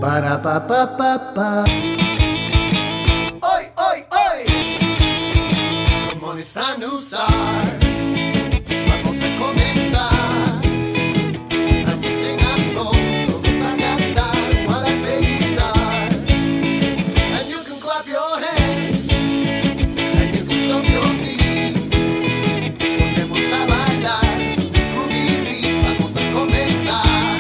Para pa pa pa pa. Oi, oi, oi. Come on, it's time to start. Vamos a comenzar. Vamos a sing a song. Todos a cantar while I play guitar. And you can clap your hands. And you can stomp your feet. Ponemos a bailar to this groovy beat. Vamos a comenzar.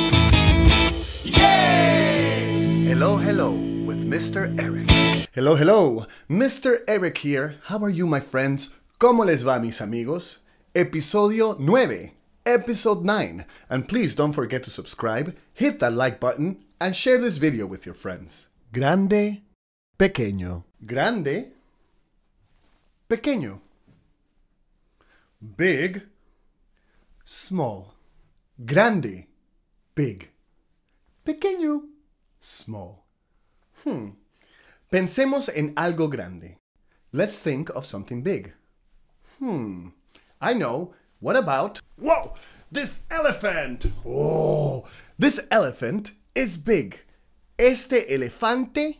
Yay! Hello, hello, with Mr. Eric. Hello, hello, Mr. Eric here. How are you, my friends? ¿Cómo les va, mis amigos? Episodio 9, episode 9. And please don't forget to subscribe, hit that like button, and share this video with your friends. Grande, pequeño. Grande, pequeño. Big, small. Grande, big. Pequeño, small. Pensemos en algo grande. Let's think of something big. I know. What about... Whoa! This elephant! Oh! This elephant is big. Este elefante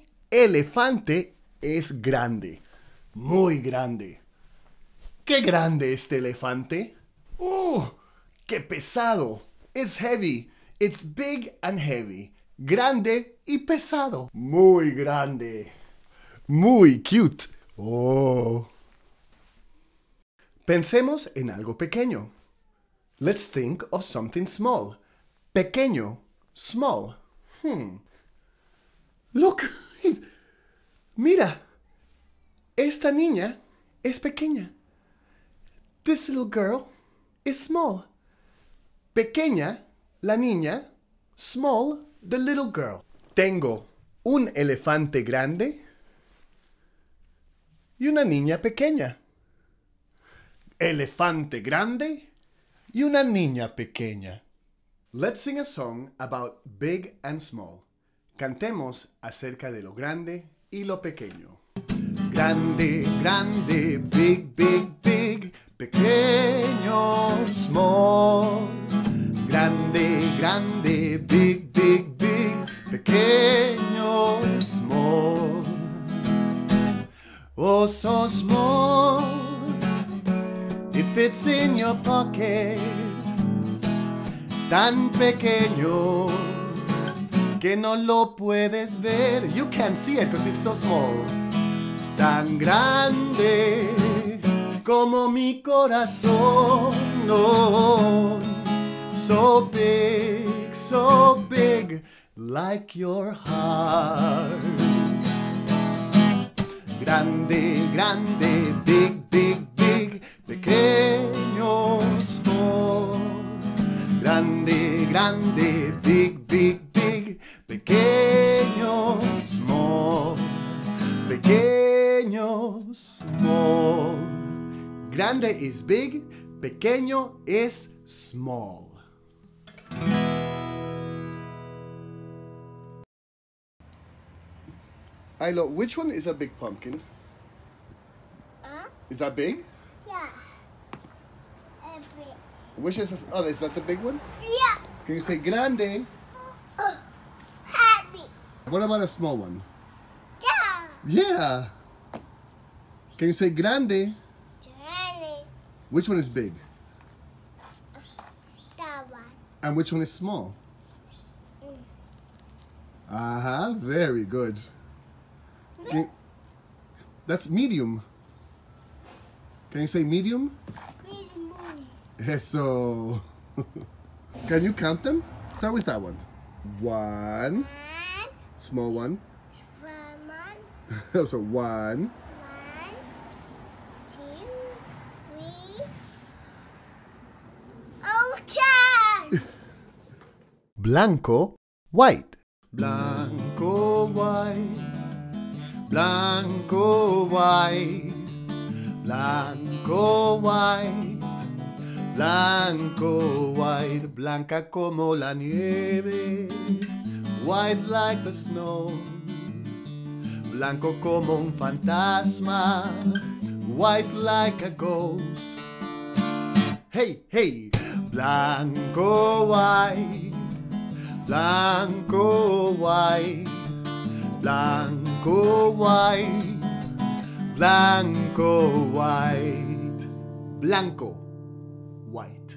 es grande. Muy grande. ¿Qué grande este elefante? ¡Oh! ¡Qué pesado! It's heavy. It's big and heavy. Grande y pesado. Muy grande. Muy cute. Oh. Pensemos en algo pequeño. Let's think of something small. Pequeño. Small. Look. Mira. Esta niña es pequeña. This little girl is small. Pequeña, la niña. Small, the little girl. Tengo un elefante grande y una niña pequeña. Elefante grande y una niña pequeña. Let's sing a song about big and small. Cantemos acerca de lo grande y lo pequeño. Grande, grande, big, big, big. Pequeño, small. Grande, grande, big, big, big. Pequeño, small. Oh, so small. It fits in your pocket. Tan pequeño que no lo puedes ver. You can't see it because it's so small. Tan grande como mi corazón. No. So big, like your heart. Grande, grande, big, big, big. Pequeño, small. Grande, grande, big, big, big. Pequeño, small. Pequeño, small. Grande is big. Pequeño is small. Ilo, which one is a big pumpkin? Is that big? Yeah. Big. Which is this? Oh, is that the big one? Yeah. Can you say grande? Happy. What about a small one? Yeah. Yeah. Can you say grande? Johnny. Which one is big? That one. And which one is small? Very good. That's medium. Can you say medium? Eso. Can you count them? Start with that one. One. Small one. So one. 1, 2, 3. Okay. Blanco, white. Blanco, white. Blanco, white. Blanco, white. Blanco, white. Blanca como la nieve. White like the snow. Blanco como un fantasma. White like a ghost. Hey, hey. Blanco, white. Blanco, white, blanco, white, blanco, white, blanco, white.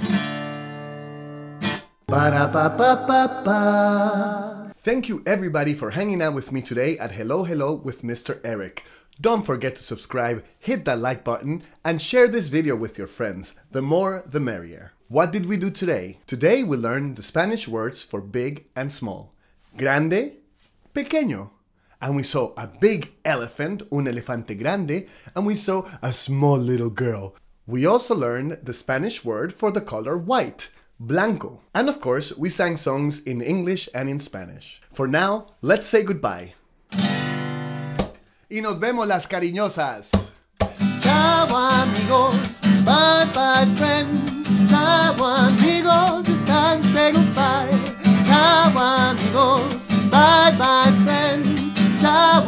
Ba-da-ba-ba-ba-ba. Thank you everybody for hanging out with me today at Hello Hello with Mr. Eric. Don't forget to subscribe, hit that like button, and share this video with your friends. The more, the merrier. What did we do today? Today we learned the Spanish words for big and small. Grande, pequeño. And we saw a big elephant, un elefante grande, and we saw a small little girl. We also learned the Spanish word for the color white, blanco. And of course, we sang songs in English and in Spanish. For now, let's say goodbye. Y nos vemos las cariñosas. Ciao amigos, bye bye friends. Ciao amigos, it's time to say goodbye. Ciao amigos, bye bye friends. Ciao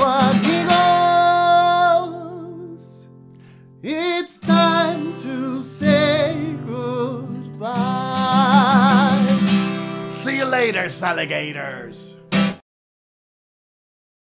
amigos, it's time to say goodbye. See you later, alligators.